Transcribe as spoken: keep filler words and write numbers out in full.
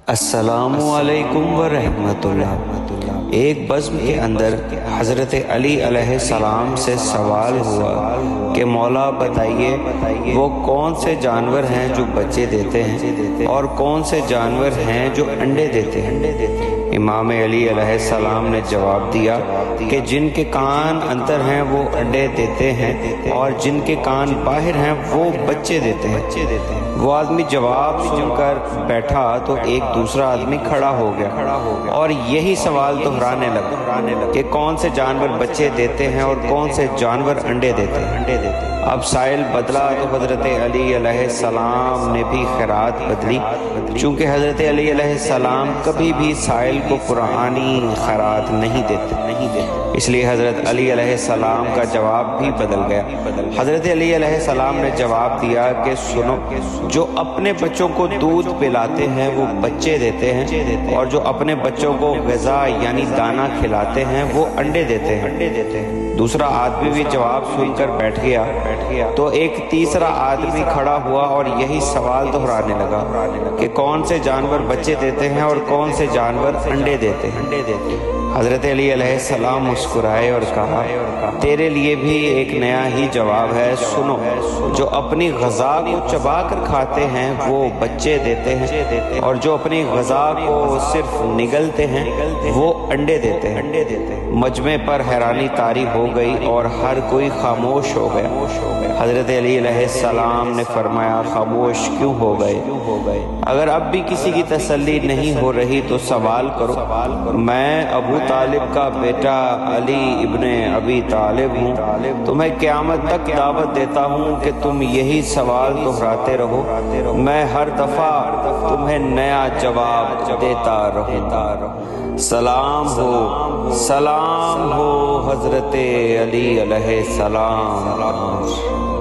السلام علیکم ورحمۃ اللہ۔ ایک بزم کے اندر حضرت علی علیہ السلام سے سوال ہوا کہ مولا بتائیے وہ کون سے جانور ہیں جو بچے دیتے ہیں اور کون سے جانور ہیں جو انڈے دیتے ہیں؟ امام علی علیہ السلام نے جواب دیا کہ جن کے کان اندر ہیں وہ انڈے دیتے ہیں اور جن کے کان باہر ہیں وہ بچے دیتے ہیں۔ وہ آدمی جواب سن کر بیٹھا تو ایک دوسرا آدمی کھڑا ہو گیا اور یہی سوال دہرانے لگا کہ کون سے جانور بچے دیتے ہیں اور کون سے جانور انڈے دیتے ہیں۔ اب سائل بدلا تو حضرت علی علیہ السلام نے بھی خیرات بدلی، چونکہ حضرت علی علیہ السلام کبھی بھی سائل کو قرآنی خیرات نہیں دیتے اس لیے حضرت علی علیہ السلام کا جواب بھی بدل گیا۔ حضرت علی علیہ السلام نے جواب دیا کہ سنو، جو اپنے بچوں کو دودھ پلاتے ہیں وہ بچے دیتے ہیں اور جو اپنے بچوں کو غذا یعنی دانہ کھلاتے ہیں وہ انڈے دیتے ہیں۔ دوسرا آدمی بھی جواب سن کر بیٹھ گیا تو ایک تیسرا آدمی کھڑا ہوا اور یہی سوال دہرانے لگا کہ کون سے جانور بچے دیتے ہیں اور کون سے جانور انڈے دیتے ہیں۔ حضرت علی علیہ السلام مسکرائے اور کہا تیرے لیے بھی ایک نیا ہی جواب ہے، سنو، جو اپنی غذا کو چبا کر کھاتے ہیں وہ بچے دیتے ہیں اور جو اپنی غذا کو صرف نگلتے ہیں وہ انڈے دیتے ہیں۔ مجمع پر حیرانی طاری ہو گئی اور ہر کوئی خاموش ہو گیا۔ حضرت علی علیہ السلام نے فرمایا خاموش کیوں ہو گئے؟ اگر اب بھی کسی کی تسلی نہیں ہو رہی تو سوال کرو۔ میں ابو طالب کا بیٹا علی ابن ابی طالب ہوں، تمہیں قیامت تک دعوت دیتا ہوں کہ تم یہی سوال دہراتے رہو، میں ہر دفعہ تمہیں نیا جواب دیتا رہوں۔ سلام ہو سلام ہو حضرت علی علیہ السلام۔